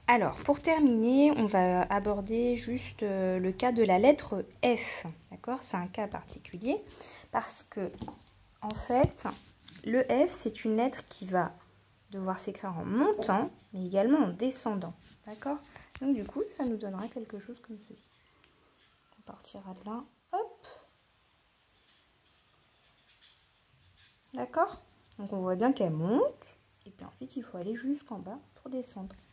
Alors, pour terminer, on va aborder juste le cas de la lettre F. D'accord? C'est un cas particulier parce que, en fait, le F, c'est une lettre qui va devoir s'écrire en montant, mais également en descendant. D'accord? Donc, du coup, ça nous donnera quelque chose comme ceci. On partira de là. Hop! D'accord? Donc, on voit bien qu'elle monte. Et puis ensuite, il faut aller jusqu'en bas pour descendre.